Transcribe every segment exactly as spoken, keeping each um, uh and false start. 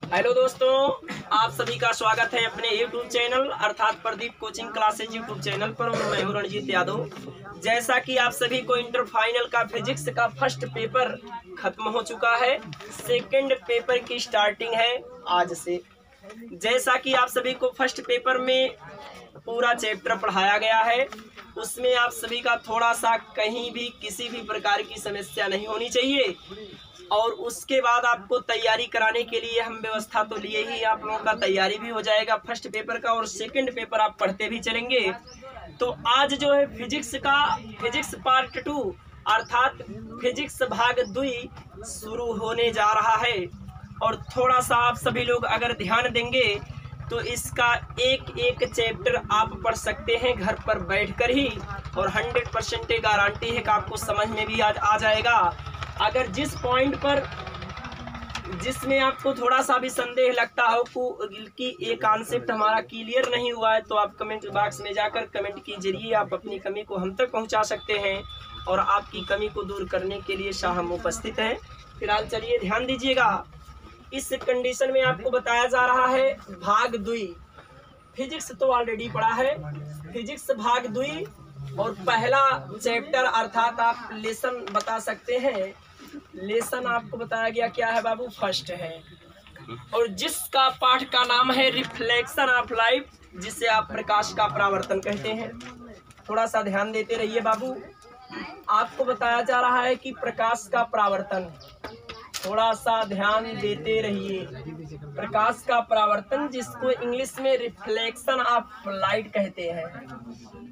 Hello दोस्तों, आप सभी का स्वागत है अपने यूट्यूब चैनल अर्थात Pradeep coaching classes YouTube channel पर। और मैं हूं रणजीत यादव। जैसा कि आप सभी को इंटर फाइनल का फिजिक्स का फर्स्ट पेपर खत्म हो चुका है, सेकंड पेपर की स्टार्टिंग है आज से। जैसा कि आप सभी को फर्स्ट पेपर में पूरा चैप्टर पढ़ाया गया है, उसमें आप सभी का थोड़ा सा कहीं भी किसी भी प्रकार की समस्या नहीं होनी चाहिए। और उसके बाद आपको तैयारी कराने के लिए हम व्यवस्था तो लिए ही, आप लोगों का तैयारी भी हो जाएगा फर्स्ट पेपर का और सेकंड पेपर आप पढ़ते भी चलेंगे। तो आज जो है फिजिक्स का फिजिक्स पार्ट टू अर्थात फिजिक्स भाग दुई शुरू होने जा रहा है। और थोड़ा सा आप सभी लोग अगर ध्यान देंगे तो इसका एक एक चैप्टर आप पढ़ सकते हैं घर पर बैठकर ही, और हंड्रेड परसेंट गारंटी है कि आपको समझ में भी आज आ जाएगा। अगर जिस पॉइंट पर जिसमें आपको थोड़ा सा भी संदेह लगता हो कि ये कॉन्सेप्ट हमारा क्लियर नहीं हुआ है, तो आप कमेंट बॉक्स में जाकर कमेंट के जरिए आप अपनी कमी को हम तक पहुंचा सकते हैं और आपकी कमी को दूर करने के लिए शाह हम उपस्थित हैं। फिलहाल चलिए ध्यान दीजिएगा। इस कंडीशन में आपको बताया जा रहा है भाग दुई। फिजिक्स तो ऑलरेडी पढ़ा है, फिजिक्स भाग दुई और पहला चैप्टर अर्थात आप लेसन बता सकते हैं। लेसन आपको बताया गया क्या है बाबू, फर्स्ट है, और जिसका पाठ का नाम है रिफ्लेक्शन ऑफ लाइट, जिसे आप प्रकाश का परावर्तन कहते हैं। थोड़ा सा ध्यान देते रहिए बाबू। आपको बताया जा रहा है कि प्रकाश का परावर्तन, थोड़ा सा ध्यान देते रहिए। प्रकाश का परावर्तन, जिसको इंग्लिश में रिफ्लेक्शन ऑफ लाइट कहते हैं।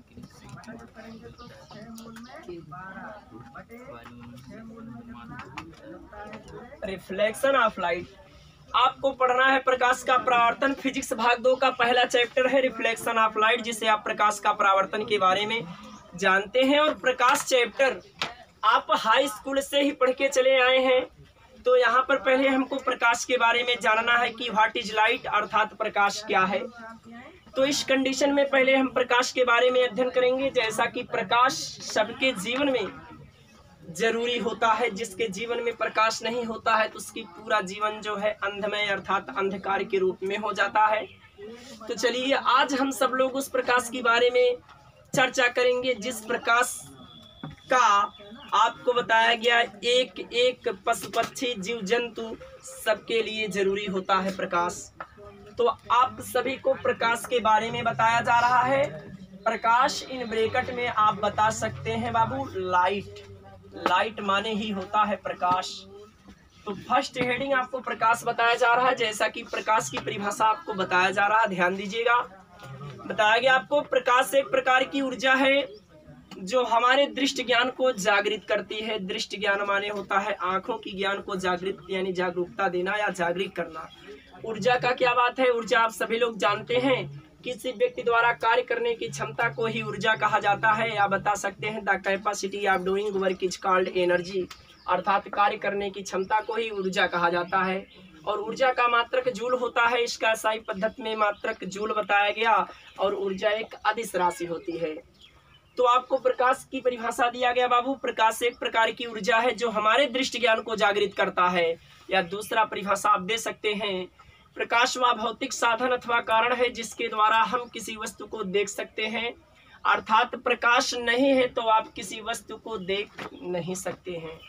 रिफ्लेक्शन ऑफ लाइट आपको पढ़ना है। प्रकाश का परावर्तन फिजिक्स भाग दो का पहला चैप्टर है रिफ्लेक्शन ऑफ लाइट, जिसे आप प्रकाश का परावर्तन के बारे में जानते हैं। और प्रकाश चैप्टर आप हाई स्कूल से ही पढ़ के चले आए हैं, तो यहाँ पर पहले हमको प्रकाश के बारे में जानना है कि व्हाट इज लाइट अर्थात प्रकाश क्या है। तो इस कंडीशन में पहले हम प्रकाश के बारे में अध्ययन करेंगे। जैसा कि प्रकाश सबके जीवन में जरूरी होता है, जिसके जीवन में प्रकाश नहीं होता है तो उसकी पूरा जीवन जो है अंधमय अर्थात अंधकार के रूप में हो जाता है। तो चलिए आज हम सब लोग उस प्रकाश के बारे में चर्चा करेंगे जिस प्रकाश का आपको बताया गया एक एक पशु पक्षी जीव जंतु सबके लिए जरूरी होता है प्रकाश। तो आप सभी को प्रकाश के बारे में बताया जा रहा है। प्रकाश इन ब्रैकेट में आप बता सकते हैं बाबू लाइट। लाइट माने ही होता है प्रकाश। तो फर्स्ट हेडिंग आपको प्रकाश बताया जा रहा है। जैसा कि प्रकाश की परिभाषा आपको बताया जा रहा है, ध्यान दीजिएगा। बताया गया आपको प्रकाश एक प्रकार की ऊर्जा है जो हमारे दृष्टि ज्ञान को जागृत करती है। दृष्टि ज्ञान माने होता है आंखों की ज्ञान को जागृत यानी जागरूकता देना या जागृत करना। ऊर्जा का क्या बात है, ऊर्जा आप सभी लोग जानते हैं किसी व्यक्ति द्वारा कार्य करने की क्षमता को ही ऊर्जा कहा जाता है, या बता सकते हैं the capacity of doing work is called energy, अर्थात कार्य करने की क्षमता को ही ऊर्जा कहा जाता है। और ऊर्जा का मात्रक जूल होता है। इसका SI पद्धति में मात्रक जूल बताया गया, और ऊर्जा एक अदिश राशि होती है। तो आपको प्रकाश की परिभाषा दिया गया बाबू। प्रकाश एक प्रकार की ऊर्जा है जो हमारे दृष्टि ज्ञान को जागृत करता है। या दूसरा परिभाषा आप दे सकते हैं, प्रकाश वह भौतिक साधन अथवा कारण है जिसके द्वारा हम किसी वस्तु को देख सकते हैं। अर्थात प्रकाश नहीं है तो आप किसी वस्तु को देख नहीं सकते हैं।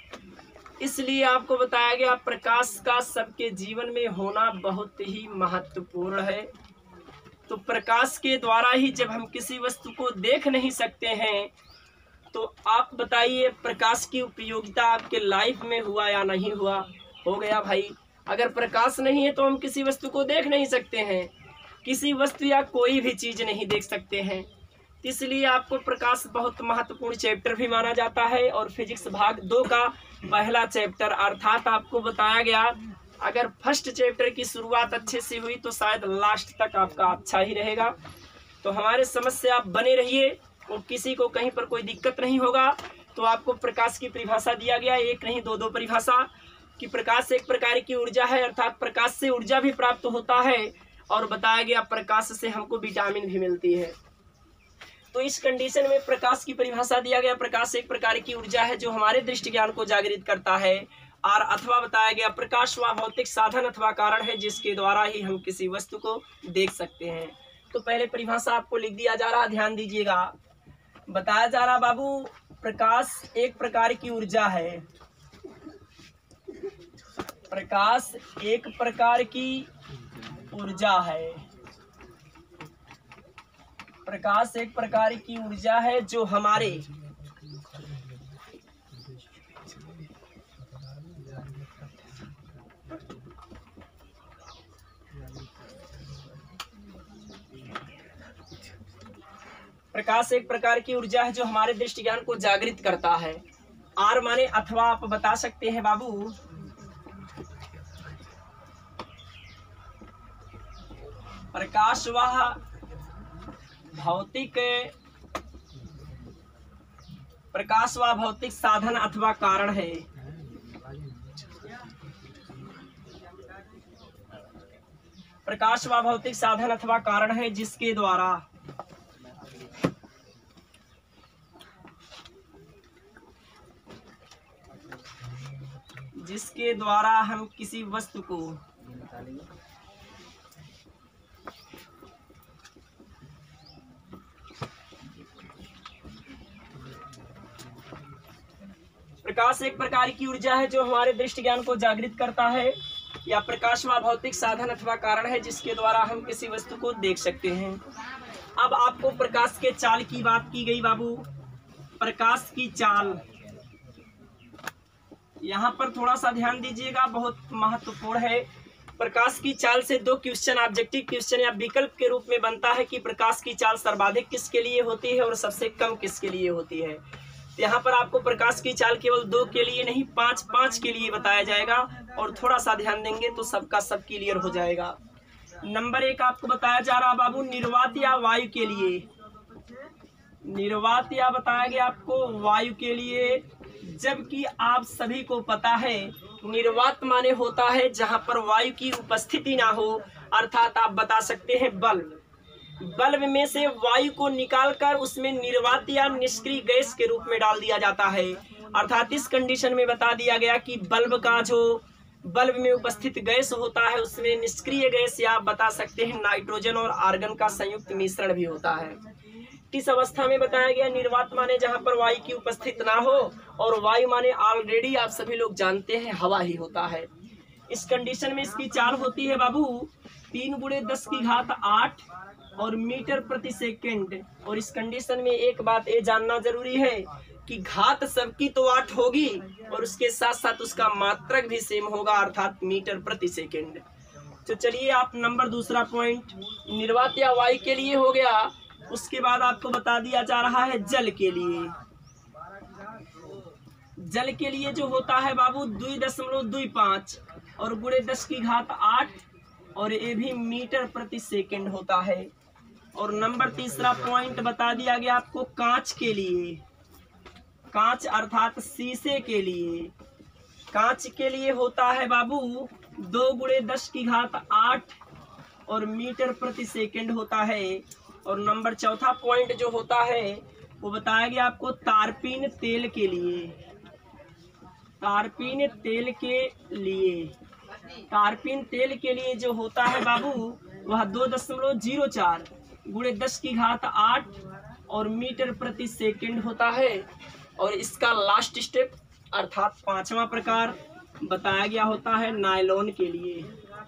इसलिए आपको बताया गया प्रकाश का सबके जीवन में होना बहुत ही महत्वपूर्ण है। तो प्रकाश के द्वारा ही जब हम किसी वस्तु को देख नहीं सकते हैं, तो आप बताइए प्रकाश की उपयोगिता आपके लाइफ में हुआ या नहीं हुआ। हो गया भाई। अगर प्रकाश नहीं है तो हम किसी वस्तु को देख नहीं सकते हैं, किसी वस्तु या कोई भी चीज नहीं देख सकते हैं। इसलिए आपको प्रकाश बहुत महत्वपूर्ण चैप्टर भी माना जाता है। और फिजिक्स भाग दो का पहला चैप्टर अर्थात आपको बताया गया, अगर फर्स्ट चैप्टर की शुरुआत अच्छे से हुई तो शायद लास्ट तक आपका अच्छा ही रहेगा। तो हमारे समझ से आप बने रहिए और किसी को कहीं पर कोई दिक्कत नहीं होगा। तो आपको प्रकाश की परिभाषा दिया गया, एक नहीं दो दो परिभाषा, कि प्रकाश एक प्रकार की ऊर्जा है अर्थात प्रकाश से ऊर्जा भी प्राप्त होता है। और बताया गया प्रकाश से हमको विटामिन भी मिलती है। तो इस कंडीशन में प्रकाश की परिभाषा दिया गया, प्रकाश एक प्रकार की ऊर्जा है जो हमारे दृष्टि ज्ञान को जागृत करता है। और अथवा बताया गया प्रकाश व भौतिक साधन अथवा कारण है जिसके द्वारा ही हम किसी वस्तु को देख सकते हैं। तो पहले परिभाषा आपको लिख दिया जा रहा, ध्यान दीजिएगा। बताया जा रहा बाबू, प्रकाश एक प्रकार की ऊर्जा है। प्रकाश एक प्रकार की ऊर्जा है। प्रकाश एक प्रकार की ऊर्जा है जो हमारे प्रकाश एक प्रकार की ऊर्जा है जो हमारे दृष्टि ज्ञान को जागृत करता है। आर माने अथवा आप बता सकते हैं बाबू, प्रकाश वह भौतिक प्रकाश व भौतिक साधन अथवा कारण है। प्रकाश व भौतिक साधन अथवा कारण है जिसके द्वारा जिसके द्वारा हम किसी वस्तु को प्रकाश एक प्रकार की ऊर्जा है जो हमारे दृष्टि ज्ञान को जागृत करता है, या प्रकाश व भौतिक साधन अथवा कारण है जिसके द्वारा हम किसी वस्तु को देख सकते हैं। अब आपको प्रकाश के चाल की बात की गई बाबू। प्रकाश की चाल, यहाँ पर थोड़ा सा ध्यान दीजिएगा, बहुत महत्वपूर्ण है। प्रकाश की चाल से दो क्वेश्चन ऑब्जेक्टिव क्वेश्चन या विकल्प के रूप में बनता है कि प्रकाश की चाल सर्वाधिक किसके लिए होती है और सबसे कम किसके लिए होती है। यहाँ पर आपको प्रकाश की चाल केवल दो के लिए नहीं, पांच पांच के लिए बताया जाएगा, और थोड़ा सा ध्यान देंगे तो सबका सब क्लियर हो जाएगा। नंबर एक आपको बताया जा रहा बाबू, निर्वात या वायु के लिए। निर्वात या बताया गया आपको वायु के लिए, जबकि आप सभी को पता है निर्वात माने होता है जहां पर वायु की उपस्थिति ना हो, अर्थात आप बता सकते हैं बल्ब। बल्ब में से वायु को निकालकर उसमें निर्वात या निष्क्रिय गैस के रूप में डाल दिया जाता है। अर्थात इस कंडीशन में बता दिया गया कि बल्ब का जो बल्ब में उपस्थित गैस होता है उसमें निष्क्रिय गैस या आप बता सकते हैं नाइट्रोजन और आर्गन का संयुक्त मिश्रण भी होता है। किस अवस्था में बताया गया? निर्वात माने जहां पर वायु की उपस्थिति ना हो, और वायु माने ऑलरेडी आप सभी लोग जानते हैं हवा ही होता है। इस कंडीशन में इसकी चाल होती है बाबू तीन गुणे दस की घात आठ और मीटर प्रति सेकेंड। और इस कंडीशन में एक बात ये जानना जरूरी है कि घात सबकी तो आठ होगी और उसके साथ साथ उसका मात्रक भी सेम होगा, अर्थात मीटर प्रति सेकेंड। तो चलिए आप नंबर दूसरा पॉइंट निर्वात या वायु के लिए हो गया। उसके बाद आपको बता दिया जा रहा है जल के लिए। जल के लिए जो होता है बाबू दुई दशमलव दुई पाँच और गुणे दस की घात आठ, और ये भी मीटर प्रति सेकेंड होता है। और नंबर तीसरा पॉइंट बता दिया गया आपको कांच के लिए। कांच अर्थात शीशे के लिए, कांच के लिए होता है बाबू दो गुणे दस की घात आठ और मीटर प्रति सेकेंड होता है। और नंबर चौथा पॉइंट जो होता है वो बताया गया आपको तारपीन तेल के लिए। तारपीन तेल के लिए तारपीन तेल के लिए जो होता है बाबू वह दो दशमलव जीरो चार गुणे दस की घात आठ और मीटर प्रति सेकेंड होता है। और इसका लास्ट स्टेप अर्थात पांचवा प्रकार बताया गया होता है नायलॉन के लिए।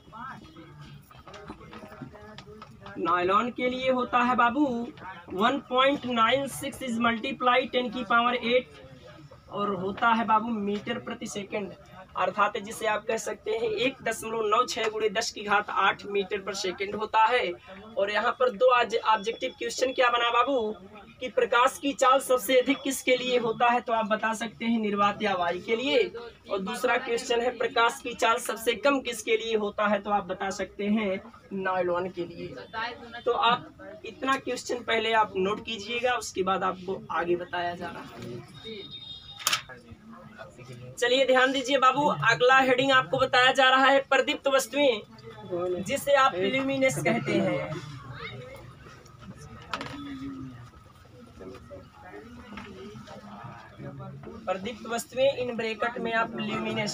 नायलॉन के लिए होता है बाबू one point nine six is multiply ten की पावर एट और होता है बाबू मीटर प्रति सेकेंड, अर्थात जिसे आप कह सकते हैं एक दशमलव नौ छह गुणे दस की घात आठ मीटर पर सेकेंड होता है। और यहाँ पर दो ऑब्जेक्टिव क्वेश्चन क्या बना बाबू कि प्रकाश की चाल सबसे अधिक किसके लिए होता है, तो आप बता सकते हैं निर्वात या वायु के लिए। और दूसरा क्वेश्चन है प्रकाश की चाल सबसे कम किसके लिए होता है, तो आप बता सकते हैं नायलॉन के लिए। तो आप इतना क्वेश्चन पहले आप नोट कीजिएगा, उसके बाद आपको आगे बताया जा रहा है। चलिए ध्यान दीजिए बाबू, अगला हेडिंग आपको बताया जा रहा है प्रदीप्त वस्तुएं, जिसे आप इल्यूमिनेस कहते हैं। प्रदीप्त वस्तुएं इन ब्रैकेट में आप ल्यूमिनस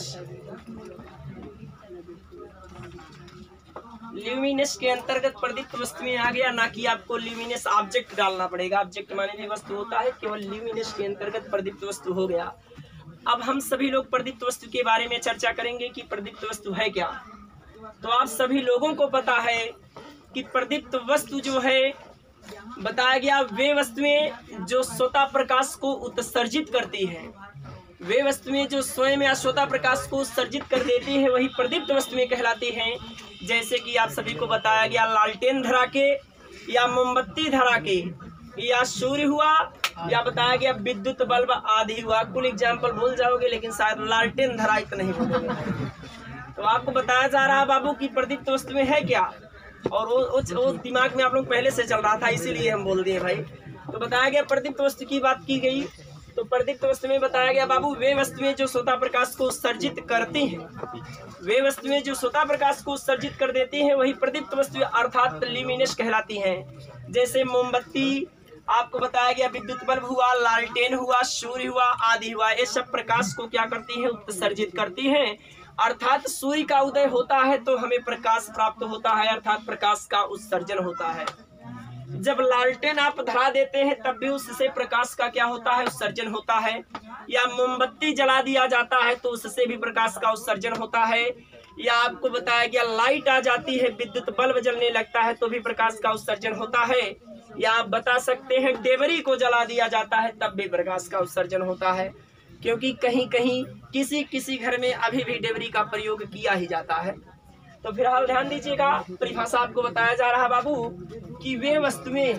ल्यूमिनस के अंतर्गत प्रदीप्त वस्तुएं आ गया, ना कि आपको ल्यूमिनस ऑब्जेक्ट डालना पड़ेगा। ऑब्जेक्ट माने भी वस्तु होता है, केवल ल्यूमिनस के अंतर्गत प्रदीप्त वस्तु हो गया। अब हम सभी लोग प्रदीप्त वस्तु के बारे में चर्चा करेंगे कि प्रदीप्त वस्तु है क्या। तो आप सभी लोगों को पता है कि प्रदीप्त वस्तु जो है बताया गया वे वस्तुएं जो स्वतः प्रकाश को उत्सर्जित करती हैं, वे वस्तुएं जो स्वयं या स्वतः प्रकाश को उत्सर्जित कर देती हैं वही प्रदीप्त वस्तुएं कहलाती हैं। जैसे कि आप सभी को बताया गया लालटेन धरा के या मोमबत्ती धरा के या सूर्य हुआ या बताया गया विद्युत बल्ब आदि हुआ। कुल एग्जाम्पल भूल जाओगे लेकिन शायद लालटेन धरा इतना नहीं भूलोगे। तो आपको बताया जा रहा है बाबू की प्रदीप्त वस्तुएं है क्या, और वो, वो, वो दिमाग में आप लोग पहले से चल रहा था इसीलिए हम बोल दिए भाई। तो बताया गया प्रदीप्त वस्तु की बात की गई। तो प्रदीप्त वस्तु में बताया गया बाबू वे वस्तुएं जो स्वतः प्रकाश को उत्सर्जित करती हैं, वे वस्तुएं जो स्वतः प्रकाश को उत्सर्जित कर देती हैं वही प्रदीप्त वस्तुएं अर्थात ल्यूमिनस कहलाती हैं। जैसे मोमबत्ती, आपको बताया गया विद्युत बल्ब हुआ, लालटेन हुआ, सूर्य हुआ आदि हुआ, ये सब प्रकाश को क्या करती हैं, उत्सर्जित करती हैं। अर्थात सूर्य का उदय होता है तो हमें प्रकाश प्राप्त होता है, अर्थात प्रकाश का उत्सर्जन होता है। जब लालटेन आप धरा देते हैं तब भी उससे प्रकाश का क्या होता है, उत्सर्जन होता है। या मोमबत्ती जला दिया जाता है तो उससे भी प्रकाश का उत्सर्जन होता है। या आपको बताया गया लाइट आ जाती है, विद्युत बल्ब जलने लगता है तो भी प्रकाश का उत्सर्जन होता है। या आप बता सकते हैं डेबरी को जला दिया जाता है तब भी प्रकाश का उत्सर्जन होता है, क्योंकि कहीं कहीं किसी किसी घर में अभी भी डेबरी का प्रयोग किया ही जाता है। तो फिलहाल ध्यान दीजिएगा, परिभाषा आपको बताया जा रहा है बाबू कि वे वस्तुएं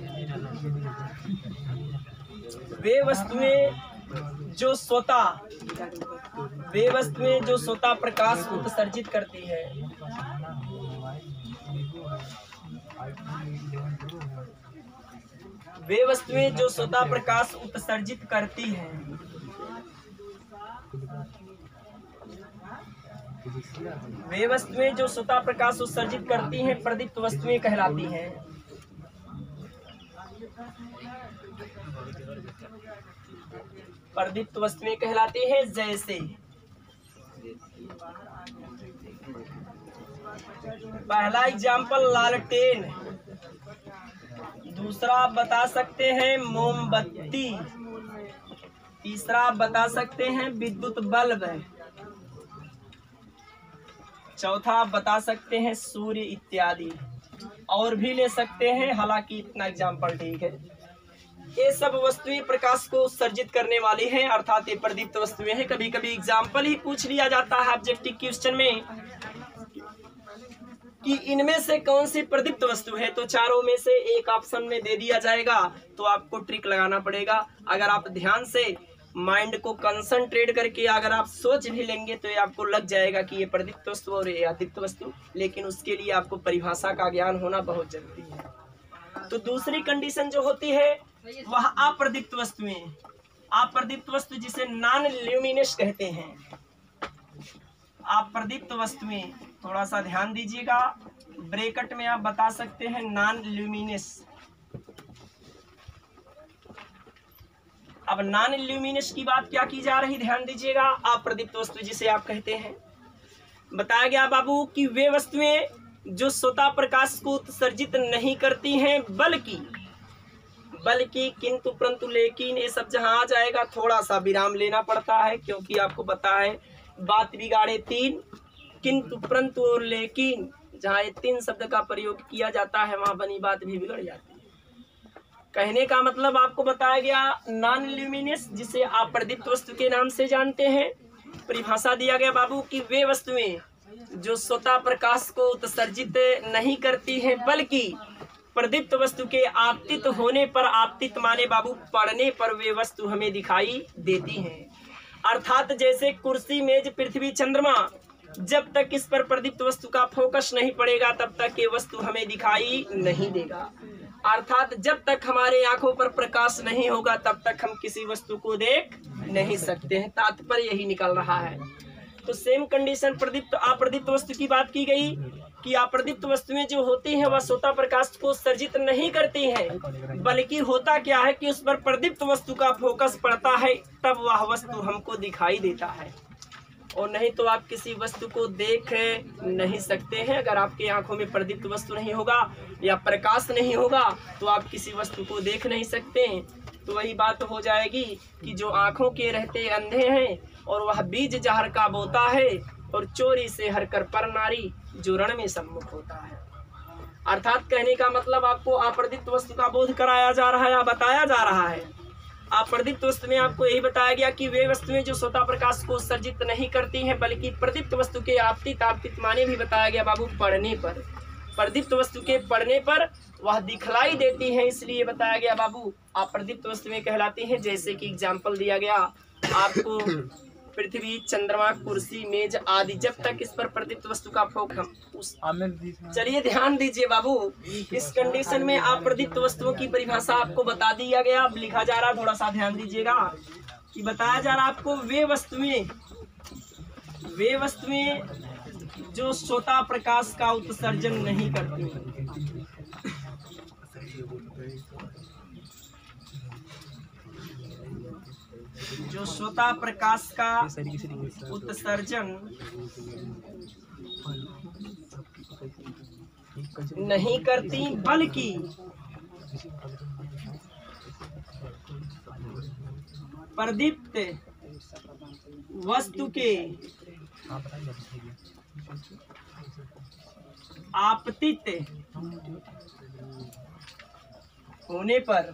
वे वस्तुएं जो स्वतः वे वस्तुएं जो स्वतः प्रकाश उत्सर्जित करती है, वे वस्तुएं जो स्वतः प्रकाश उत्सर्जित करती हैं, वे वस्तुएं जो स्वतः प्रकाश उत्सर्जित करती हैं प्रदीप्त वस्तुएं कहलाती हैं। प्रदीप्त वस्तुएं कहलाती हैं। जैसे पहला एग्जाम्पल लालटेन, दूसरा आप बता सकते हैं मोमबत्ती, तीसरा आप बता सकते हैं विद्युत बल्ब, चौथा आप बता सकते हैं सूर्य इत्यादि, और भी ले सकते हैं, हालांकि इतना एग्जाम्पल ठीक है। ये सब वस्तुएं प्रकाश को उत्सर्जित करने वाली हैं, अर्थात ये प्रदीप्त वस्तुएं हैं। कभी कभी एग्जाम्पल ही पूछ लिया जाता है ऑब्जेक्टिव क्वेश्चन में कि इनमें से कौन सी प्रदीप्त वस्तु है, तो चारों में से एक ऑप्शन में दे दिया जाएगा। तो आपको ट्रिक लगाना पड़ेगा। अगर आप ध्यान से माइंड को कंसंट्रेट करके अगर आप सोच भी लेंगे तो ये आपको लग जाएगा कि ये प्रदीप्त वस्तु और ये अदीप्त वस्तु, लेकिन उसके लिए आपको परिभाषा का ज्ञान होना बहुत जरूरी है। तो दूसरी कंडीशन जो होती है वह अप्रदीप्त वस्तुएं, अप्रदीप्त वस्तु जिसे नॉन ल्यूमिनस कहते हैं। अप्रदीप्त वस्तुएं, थोड़ा सा ध्यान दीजिएगा, ब्रैकेट में आप बता सकते हैं नॉन ल्यूमिनस। अब नॉन ल्यूमिनस की बात क्या की जा रही, ध्यान दीजिएगा। अप्रदीप्त वस्तु जिसे आप कहते हैं, बताया गया बाबू कि वे वस्तुएं जो स्वतः प्रकाश को उत्सर्जित नहीं करती हैं, बल्कि बल्कि किंतु परंतु लेकिन, ये सब जहां आ जाएगा थोड़ा सा विराम लेना पड़ता है, क्योंकि आपको पता है बात बिगाड़े तीन, किंतु परंतु और लेकिन, जहां ये तीन शब्द का प्रयोग किया जाता है वहां बनी बात भी बिगड़ जाती है। कहने का मतलब आपको बताया गया नॉन ल्यूमिनस जिसे आप प्रदीप्त वस्तु के नाम से जानते हैं। परिभाषा दिया गया बाबू कि वे वस्तुएं जो स्वतः प्रकाश को उत्सर्जित नहीं करती हैं, बल्कि प्रदीप्त वस्तु के आपतित होने पर, आपतित माने बाबू पड़ने पर वे वस्तु हमें दिखाई देती हैं। अर्थात जैसे कुर्सी, मेज, पृथ्वी, चंद्रमा, जब तक इस पर प्रदीप्त वस्तु का फोकस नहीं पड़ेगा तब तक ये वस्तु हमें दिखाई नहीं देगा। अर्थात जब तक हमारे आंखों पर प्रकाश नहीं होगा तब तक हम किसी वस्तु को देख नहीं सकते हैं। तात्पर्य यही निकल रहा है। तो सेम कंडीशन प्रदीप्त अप्रदीप्त वस्तु की बात की गई कि अप्रदीप्त वस्तुएं जो होती हैं वह स्वतः प्रकाश को उत्सर्जित नहीं करती हैं, बल्कि होता क्या है कि उस पर प्रदीप्त वस्तु का फोकस पड़ता है, तब वह वस्तु हमको दिखाई देता है। और नहीं तो आप किसी वस्तु को देख नहीं सकते हैं। अगर आपकी आंखों में प्रदीप्त वस्तु नहीं होगा या प्रकाश नहीं होगा तो आप किसी वस्तु को देख नहीं सकते हैं। तो वही बात हो जाएगी कि जो आंखों के रहते अंधे हैं और वह बीज जहर का बोता है, और चोरी से हर कर पर नारी जो रण में सम्मुख होता है। अर्थात कहने का मतलब आपको अप्रदीप्त वस्तु का बोध कराया जा रहा है या बताया जा रहा है। अप्रदीप्त वस्तु में आपको यही बताया गया कि वे वस्तुएं जो स्वतः प्रकाश को उत्सर्जित नहीं करती हैं, बल्कि प्रदीप्त वस्तु के आपतित आपतित माने भी बताया गया बाबू पढ़ने पर, प्रदीप्त वस्तु के पढ़ने पर वह दिखलाई देती है, इसलिए बताया गया बाबू अप्रदीप्त वस्तुएं कहलाती हैं। जैसे कि एग्जाम्पल दिया गया आपको, पृथ्वी, चंद्रमा, कुर्सी, मेज आदि, जब तक इस पर प्रदीप्त वस्तु का फोकस। चलिए ध्यान दीजिए बाबू, इस कंडीशन में अप्रदीप्त वस्तुओं की परिभाषा आपको बता दिया गया। अब लिखा जा रहा, थोड़ा सा ध्यान दीजिएगा कि बताया जा रहा आपको वे वस्तुएं वे वस्तुएं जो स्वतः प्रकाश का उत्सर्जन नहीं करती, जो स्वतः प्रकाश का उत्सर्जन नहीं करती, बल्कि प्रदीप्त वस्तु के आपतित होने पर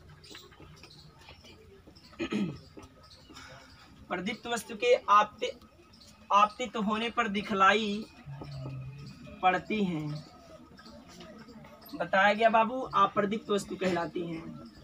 प्रदीप्त वस्तु के आपतित आपतित होने पर दिखलाई पड़ती हैं। बताया गया बाबू अप्रदीप्त वस्तु कहलाती हैं।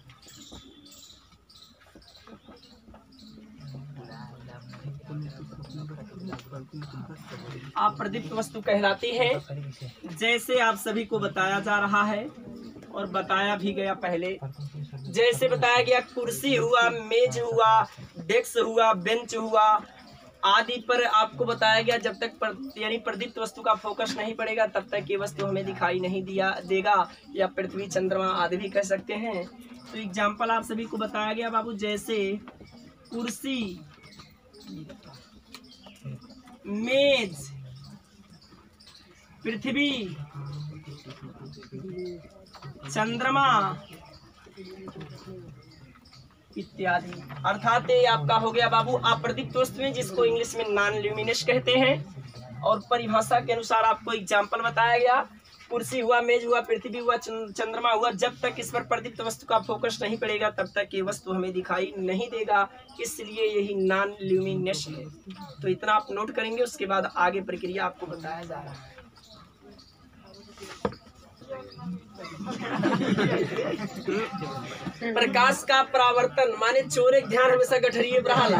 अप्रदीप्त वस्तु कहलाती है, जैसे आप सभी को बताया जा रहा है और बताया भी गया पहले। जैसे बताया गया कुर्सी हुआ, मेज हुआ, डेस्क हुआ, बेंच हुआ आदि पर आपको बताया गया जब तक पर, यानी प्रदीप्त वस्तु का फोकस नहीं पड़ेगा तब तक ये वस्तु हमें दिखाई नहीं दिया देगा, या पृथ्वी, चंद्रमा आदि भी कह सकते हैं। तो एग्जाम्पल आप सभी को बताया गया बाबू, जैसे कुर्सी, मेज, पृथ्वी, चंद्रमा इत्यादि। अर्थात ये आपका हो गया बाबू अप्रदीप्त वस्तुएं, जिसको इंग्लिश में नॉन ल्यूमिनस कहते हैं। और परिभाषा के अनुसार आपको एग्जाम्पल बताया गया, कुर्सी हुआ, मेज हुआ, पृथ्वी हुआ, चंद्रमा हुआ, जब तक इस पर प्रदीप्त वस्तु का फोकस नहीं पड़ेगा तब तक ये वस्तु हमें दिखाई नहीं देगा, इसलिए यही नॉन ल्यूमिनस है। तो इतना आप नोट करेंगे, उसके बाद आगे प्रक्रिया आपको बताया जा रहा है। प्रकाश का परावर्तन माने चोरे ध्यान हमेशा गठरिए ब्रहाला।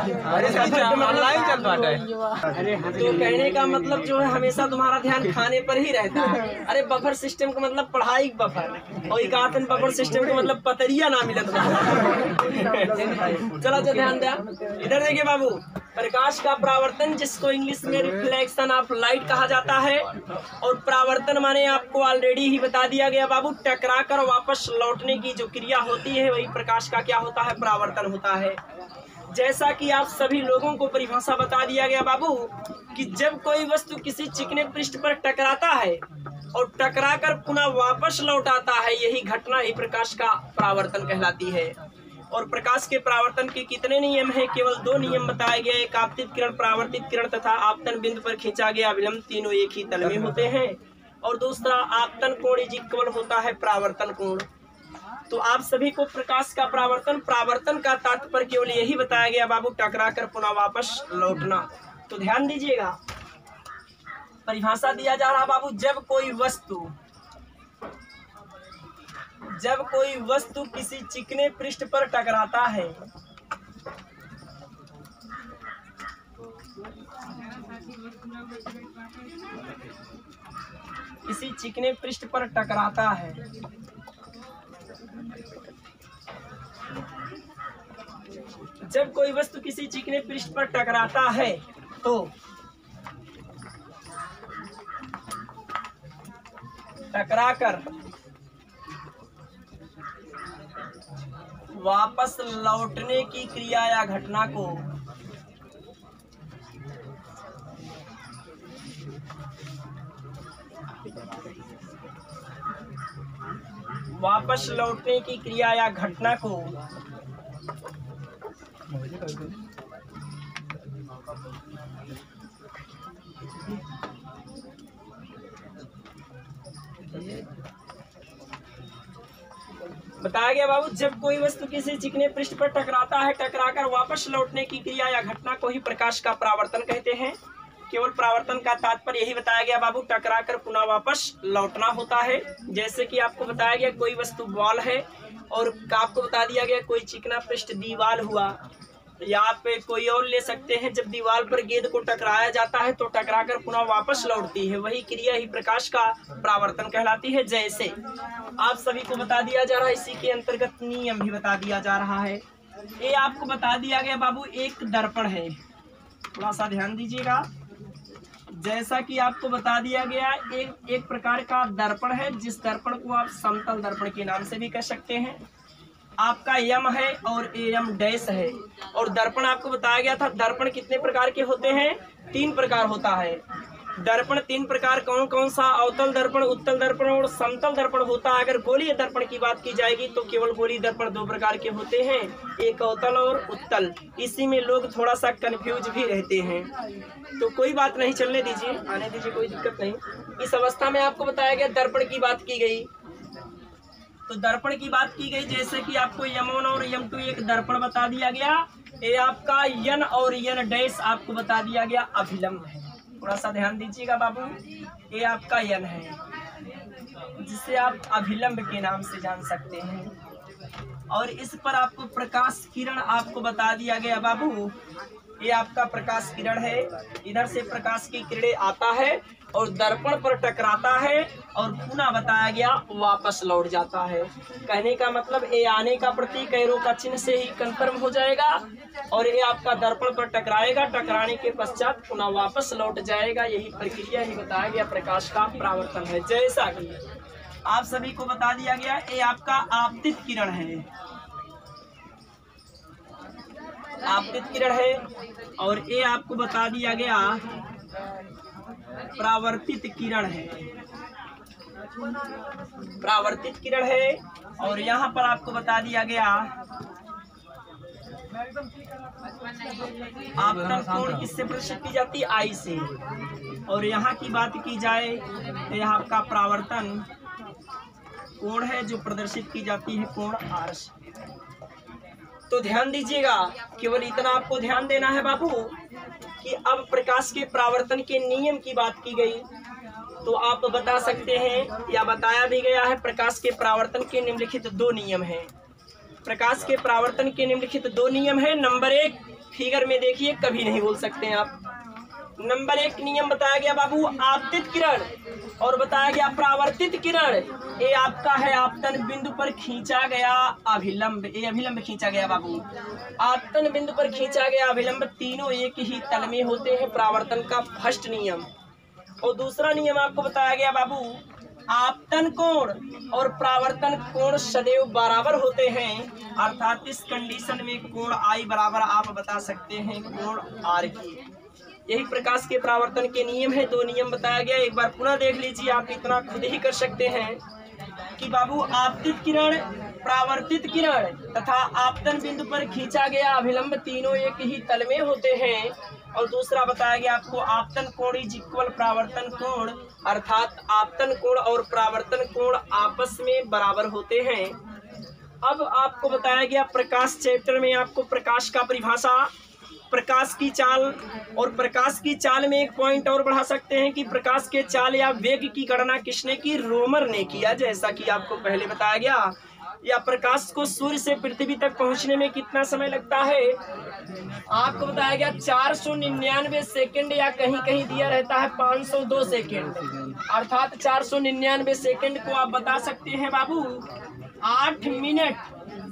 तो कहने का मतलब जो है हमेशा तुम्हारा ध्यान खाने पर ही रहता है। अरे बफर सिस्टम का मतलब पढ़ाई बफर, और इकातन बफर सिस्टम का मतलब पतरिया ना मिलत। चलो जो ध्यान दिया, इधर देखिए बाबू, प्रकाश का परावर्तन जिसको इंग्लिश में रिफ्लेक्शन ऑफ लाइट कहा जाता है। और परावर्तन माने आपको ऑलरेडी ही बता दिया गया बाबू, टकरा कर वापस लौटने की जो क्रिया होती है वही प्रकाश का क्या होता है, परावर्तन होता है। जैसा कि आप सभी लोगों को परिभाषा बता दिया गया बाबू कि जब कोई वस्तु किसी चिकने पृष्ठ पर टकराता है और टकरा कर पुनः वापस लौट आता है, यही घटना ही प्रकाश का परावर्तन कहलाती है। और प्रकाश के परावर्तन के कितने नियम हैं? केवल दो नियम बताए गए, एक आपतित किरण, परावर्तित किरण तथा आपतन बिंदु पर खींचा गया विलंब, तीनों एक ही तल में होते हैं। और दूसरा आपतन कोण इज इक्वल होता है परावर्तन कोण। तो आप सभी को प्रकाश का परावर्तन परावर्तन का तात्पर्य केवल यही बताया गया बाबू, टकरा कर पुनः वापस लौटना। तो ध्यान दीजिएगा, परिभाषा दिया जा रहा बाबू, जब कोई वस्तु जब कोई वस्तु किसी चिकने पृष्ठ पर टकराता है किसी चिकने पृष्ठ पर टकराता है जब कोई वस्तु किसी चिकने पृष्ठ पर टकराता है तो टकराकर वापस लौटने की क्रिया या घटना को वापस लौटने की क्रिया या घटना को बताया गया बाबू, जब कोई वस्तु किसी चिकने पृष्ठ पर टकराता है, टकराकर वापस लौटने की क्रिया या घटना को ही प्रकाश का परावर्तन कहते हैं। केवल परावर्तन का तात्पर्य यही बताया गया बाबू, टकराकर पुनः वापस लौटना होता है। जैसे कि आपको बताया गया कोई वस्तु बॉल है और आपको बता दिया गया कोई चिकना पृष्ठ दीवार हुआ, या आप कोई और ले सकते हैं। जब दीवार पर गेंद को टकराया जाता है तो टकराकर पुनः वापस लौटती है, वही क्रिया ही प्रकाश का परावर्तन कहलाती है। जैसे आप सभी को बता दिया जा रहा है, इसी के अंतर्गत नियम भी बता दिया जा रहा है। ये आपको बता दिया गया बाबू, एक दर्पण है, थोड़ा सा ध्यान दीजिएगा। जैसा कि आपको बता दिया गया, एक एक प्रकार का दर्पण है, जिस दर्पण को आप समतल दर्पण के नाम से भी कह सकते हैं। आपका यम है और एम डैश है। और दर्पण आपको बताया गया था, दर्पण कितने प्रकार के होते हैं? तीन प्रकार होता है दर्पण। तीन प्रकार कौन कौन सा? अवतल दर्पण, उत्तल दर्पण और समतल दर्पण होता है। अगर गोलीय दर्पण की बात की जाएगी तो केवल गोलीय दर्पण दो प्रकार के होते हैं, एक अवतल और उत्तल। इसी में लोग थोड़ा सा कंफ्यूज भी रहते हैं, तो कोई बात नहीं, चलने दीजिए, आने दीजिए, कोई दिक्कत नहीं। इस अवस्था में आपको बताया गया दर्पण की बात की गई, तो दर्पण की बात की गई। जैसे कि आपको यम वन और यम टू एक दर्पण बता दिया गया, ये आपका यन और यन डैश आपको बता दिया गया अभिलंब है। थोड़ा सा ध्यान दीजिएगा बाबू, ये आपका यन है, जिसे आप अभिलंब के नाम से जान सकते हैं। और इस पर आपको प्रकाश किरण आपको बता दिया गया बाबू, ये आपका प्रकाश किरण है। इधर से प्रकाश की किरणें आता है और दर्पण पर टकराता है और पुनः बताया गया वापस लौट जाता है। कहने का मतलब ये आने का प्रतीक एरो का चिन्ह से ही कंफर्म हो जाएगा और ये आपका दर्पण पर टकराएगा, टकराने के पश्चात पुनः वापस लौट जाएगा। यही प्रक्रिया ही बताया गया प्रकाश का परावर्तन है। जैसा कि आप सभी को बता दिया गया, ये आपका आपतित किरण है, आपतित किरण है। और ये आपको बता दिया गया परावर्तित किरण है, परावर्तित किरण है। और यहाँ पर आपको बता दिया गया आपतन कोण किससे प्रदर्शित की जाती है? आई से। और यहाँ की बात की जाए तो यहाँ आपका परावर्तन कोण है जो प्रदर्शित की जाती है कोण आर से। तो ध्यान दीजिएगा, केवल इतना आपको ध्यान देना है बाबू कि अब प्रकाश के परावर्तन के नियम की बात की गई तो आप बता सकते हैं, या बताया भी गया है, प्रकाश के परावर्तन के निम्नलिखित दो नियम हैं। प्रकाश के परावर्तन के निम्नलिखित दो नियम है। नंबर एक, फिगर में देखिए, कभी नहीं बोल सकते हैं आप। नंबर एक नियम बताया गया बाबू आपतित किरण, और बताया गया परावर्तित किरण। ये आपका है आपतन बिंदु पर खींचा गया अभिलंब, ये अभिलंब खींचा गया बाबू। आपतन बिंदु पर खींचा गया अभिलंब, तीनों एक ही तल में होते हैं, परावर्तन का फर्स्ट नियम। और दूसरा नियम आपको बताया गया बाबू, आपतन कोण और परावर्तन कोण सदैव बराबर होते हैं, अर्थात इस कंडीशन में कोण आई बराबर आप बता सकते हैं कोण आर की। यही प्रकाश के परावर्तन के नियम है। दो नियम बताया गया, एक बार पुनः देख लीजिए, आप इतना खुद ही कर सकते हैं कि बाबू आपतित किरण, परावर्तित किरण तथा आपतन बिंदु पर खींचा गया अभिलंब तीनों एक ही तल में होते हैं। और दूसरा बताया गया आपको आपतन कोण इज इक्वल परावर्तन कोण, अर्थात आपतन कोण और परावर्तन कोण आपस में बराबर होते हैं। अब आपको बताया गया प्रकाश चैप्टर में आपको प्रकाश का परिभाषा, प्रकाश की चाल, और प्रकाश की चाल में एक पॉइंट और बढ़ा सकते हैं कि प्रकाश के चाल या वेग की गणना किसने की? रोमर ने किया। जैसा कि आपको पहले बताया गया, या प्रकाश को सूर्य से पृथ्वी तक पहुंचने में कितना समय लगता है? आपको बताया गया चार सौ निन्यानवे सेकेंड, या कहीं कहीं दिया रहता है पाँच सौ दो सेकेंड, अर्थात चार सौ निन्यानवे सेकेंड को आप बता सकते हैं बाबू आठ मिनट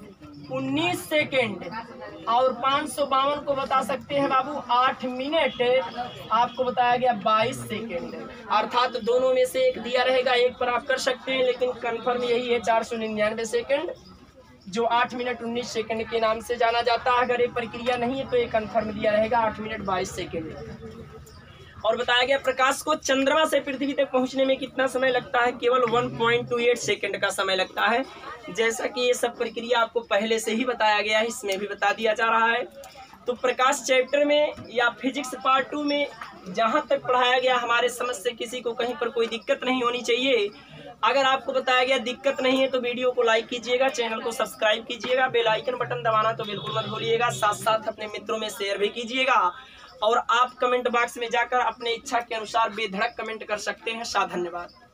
उन्नीस सेकेंड और पाँच सौ बावन को बता सकते हैं बाबू आठ मिनट, आपको बताया गया बाईस सेकेंड। अर्थात दोनों में से एक दिया रहेगा, एक पर आप कर सकते हैं, लेकिन कंफर्म यही है चार सौ निन्यानवे सेकेंड, जो आठ मिनट उन्नीस सेकेंड के नाम से जाना जाता है। अगर ये प्रक्रिया नहीं है तो ये कंफर्म दिया रहेगा आठ मिनट बाईस सेकेंड। और बताया गया प्रकाश को चंद्रमा से पृथ्वी तक पहुंचने में कितना समय लगता है, केवल एक पॉइंट दो आठ सेकंड का समय लगता है। जैसा कि ये सब प्रक्रिया आपको पहले से ही बताया गया है, इसमें भी बता दिया जा रहा है। तो प्रकाश चैप्टर में या फिजिक्स पार्ट टू में जहां तक पढ़ाया गया, हमारे समझ से किसी को कहीं पर कोई दिक्कत नहीं होनी चाहिए। अगर आपको बताया गया दिक्कत नहीं है तो वीडियो को लाइक कीजिएगा, चैनल को सब्सक्राइब कीजिएगा, बेल आइकन बटन दबाना तो बिल्कुल मत भूलिएगा, साथ साथ अपने मित्रों में शेयर भी कीजिएगा। और आप कमेंट बॉक्स में जाकर अपने इच्छा के अनुसार बेधड़क कमेंट कर सकते हैं। सा धन्यवाद।